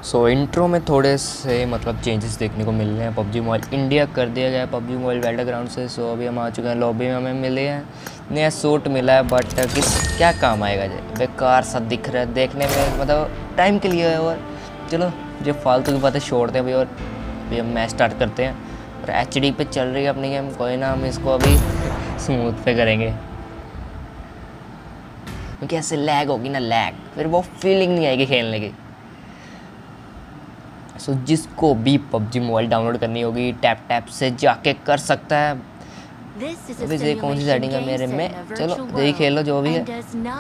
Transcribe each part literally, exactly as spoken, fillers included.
सो intro में थोड़े से मतलब चेंजेस देखने को मिल रहे हैं। पबजी मोबाइल इंडिया कर दिया गया है पबजी मोबाइल बैटलग्राउंड से। सो अभी हम आ चुके हैं लॉबी में, हमें मिले हैं नया सूट मिला है, बट किस क्या काम आएगा जे बेकार सा दिख रहा है देखने में, मतलब टाइम के लिए है। और चलो जो फालतू की बातें छोड़ते हैं अभी, और अभी हम मैच स्टार्ट करते हैं। और एच डी पे चल रही है अपनी गेम, कोई ना, हम इसको अभी स्मूथ पे करेंगे क्योंकि ऐसे लैग होगी ना, लैग फिर वो फीलिंग नहीं आएगी खेलने की। सो so, जिसको भी पबजी मोबाइल डाउनलोड करनी होगी टैप टैप से जाके कर सकता है। अभी ये कौन सी सेटिंग है मेरे में, चलो यही खेल लो जो भी है।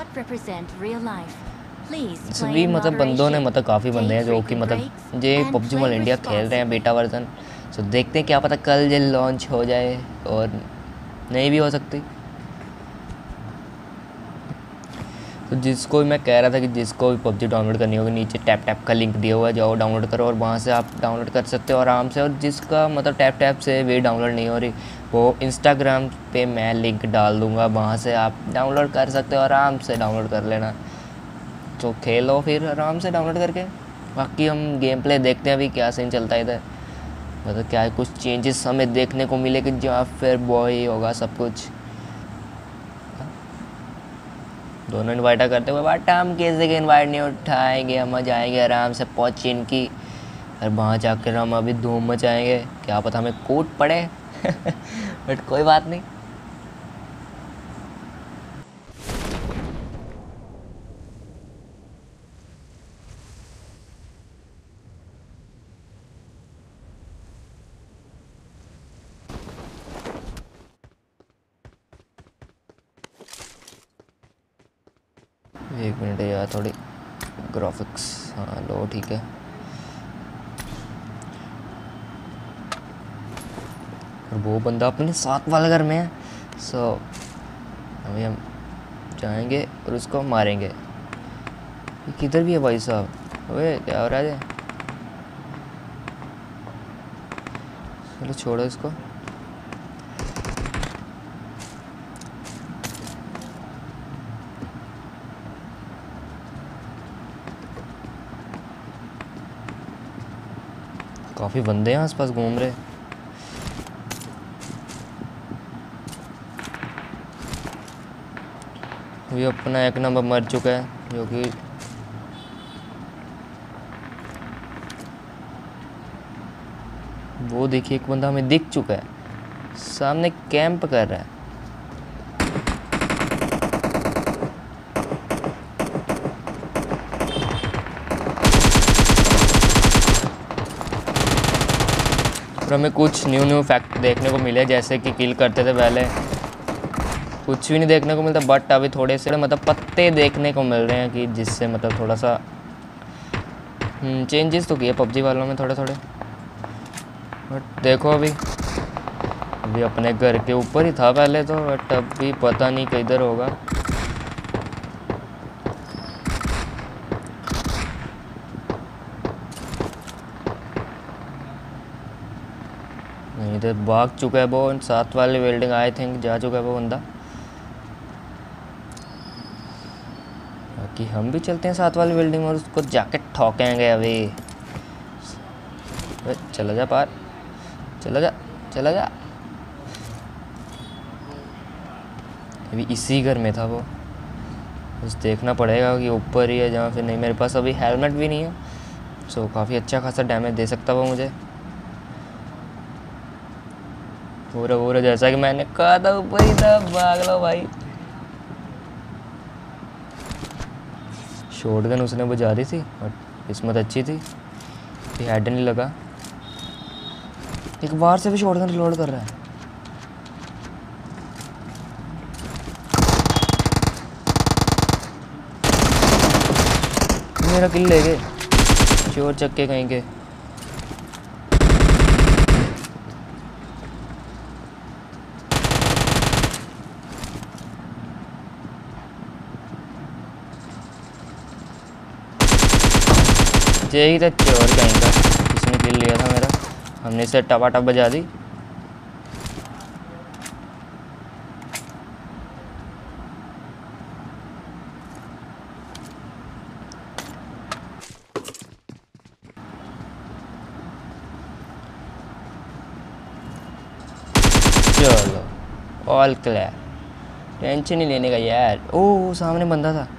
सभी मतलब बंदों ने मतलब काफ़ी बंदे हैं जो कि मतलब ये पबजी मोबाइल इंडिया खेल रहे हैं बेटा वर्जन। सो so, देखते हैं क्या पता कल ये लॉन्च हो जाए और नहीं भी हो सकती। तो जिसको मैं कह रहा था कि जिसको भी पबजी डाउनलोड करनी होगी नीचे टैप टैप का लिंक दिया हुआ है, जाओ डाउनलोड करो और वहाँ से आप डाउनलोड कर सकते हो आराम से। और जिसका मतलब टैप टैप से वे डाउनलोड नहीं हो रही, वो इंस्टाग्राम पे मैं लिंक डाल दूँगा, वहाँ से आप डाउनलोड कर सकते हो, आराम से डाउनलोड कर लेना। तो खेलो फिर आराम से डाउनलोड करके। बाकी हम गेम प्ले देखते हैं अभी क्या सीन चलता है इधर, मतलब क्या कुछ चेंजेस हमें देखने को मिले कि जहाँ फिर बॉय होगा सब कुछ। दोनों इन्वाइट करते हुए बट हम किसी के इन्वाइट नहीं उठाएंगे, हम जाएंगे आराम से पहुँच इनकी, और वहाँ जाकर हम अभी धूम मचाएंगे। क्या पता हमें कूट पड़े बट कोई बात नहीं। एक मिनट यार, थोड़ी ग्राफिक्स, हाँ लो ठीक है। और वो बंदा अपने साथ वाले घर में है। सो अभी हम जाएंगे और उसको मारेंगे। ये किधर भी है भाई साहब, अबे क्या हो रहा है? चलो छोड़ो इसको। काफ़ी बंदे हैं आसपास घूम रहे। ये अपना एक नंबर मर चुका है, जो कि वो देखिए एक बंदा हमें दिख चुका है, सामने कैंप कर रहा है। और हमें कुछ न्यू न्यू फैक्ट देखने को मिले, जैसे कि किल करते थे पहले कुछ भी नहीं देखने को मिलता, बट अभी थोड़े से मतलब पत्ते देखने को मिल रहे हैं कि जिससे मतलब थोड़ा सा चेंजेस तो किए पबजी वालों में थोड़े थोड़े। बट देखो अभी अभी अपने घर के ऊपर ही था पहले तो, बट अभी पता नहीं किधर होगा। नहीं इधर भाग चुका है वो, साथ वाली बिल्डिंग आई थिंक जा चुका है वो बंदा। बाकी हम भी चलते हैं साथ वाली बिल्डिंग और उसको जाके ठोकेंगे अभी। चला जा पार, चला जा चला जा। अभी इसी घर में था वो, बस देखना पड़ेगा कि ऊपर ही है जहाँ, फिर नहीं। मेरे पास अभी हेलमेट भी नहीं है, सो काफ़ी अच्छा खासा डैमेज दे सकता वो मुझे। पूरा पूरा जैसा कि मैंने कहा था ऊपर ही था, भाग लो भाई। शॉटगन उसने बजा दी थी और किस्मत अच्छी थी कि हेड नहीं लगा। एक बार से भी शॉटगन रिलोड कर रहा है। मेरा किल ले गए चोर चक्के कहीं के। यही था चोर कहीं का, इसने किल लिया था मेरा, हमने इसे टपाटप बजा दी। ऑल क्लियर, टेंशन ही लेने का यार। ओह सामने बंदा था।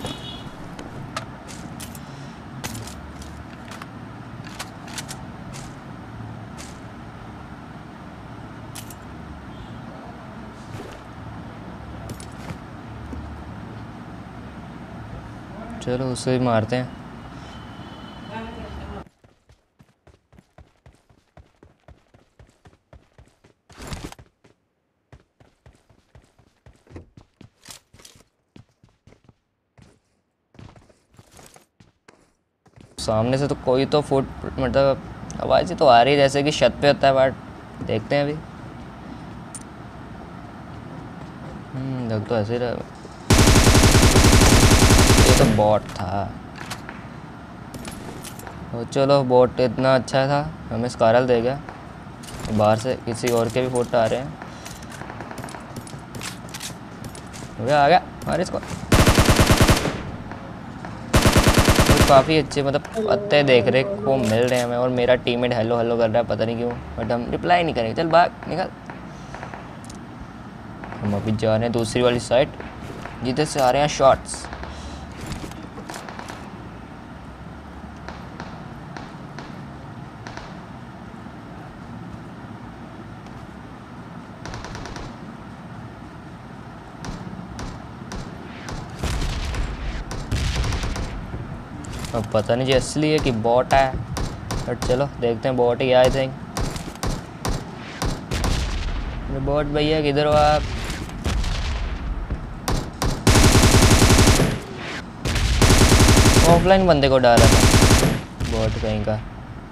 चलो उसे ही मारते हैं। सामने से तो कोई तो फुट मतलब आवाज़ ही तो आ रही है जैसे कि छत पे होता है, बट देखते हैं अभी। हम्म लग तो ऐसे ही रहा। ये तो बॉट था। तो चलो बॉट इतना अच्छा था, हमें स्कारल दे गया। बाहर से किसी और के भी फोटो आ रहे हैं। आ गया मारे इसको। काफ़ी अच्छे मतलब पत्ते देख रहे को मिल रहे हैं हमें, और मेरा टीममेट हेलो हेलो कर रहा है पता नहीं क्यों, बट हम रिप्लाई नहीं करेंगे। चल भाग निकल। हम अभी जा रहे हैं दूसरी वाली साइड जिधर से आ रहे हैं शॉट्स। अब पता नहीं जी असली है कि बॉट है, बट चलो देखते हैं बॉट ही। आई थिंक बॉट भैया किधर हो आप? ऑफलाइन बंदे को डाला था बॉट कहीं का।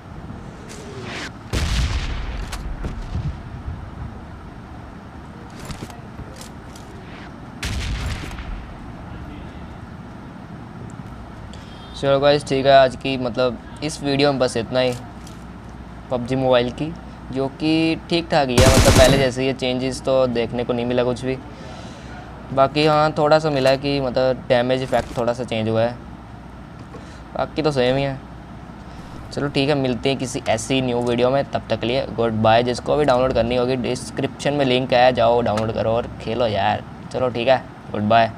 चलो गाइस ठीक है, आज की मतलब इस वीडियो में बस इतना ही पबजी मोबाइल की, जो कि ठीक ठाक ही है। मतलब पहले जैसे ये चेंजेस तो देखने को नहीं मिला कुछ भी। बाकी हाँ थोड़ा सा मिला है कि मतलब डैमेज इफेक्ट थोड़ा सा चेंज हुआ है, बाकी तो सेम ही है। चलो ठीक है, मिलते हैं किसी ऐसी न्यू वीडियो में। तब तक के लिए गुड बाय। जिसको भी डाउनलोड करनी होगी डिस्क्रिप्शन में लिंक है, जाओ डाउनलोड करो और खेलो यार। चलो ठीक है, गुड बाय।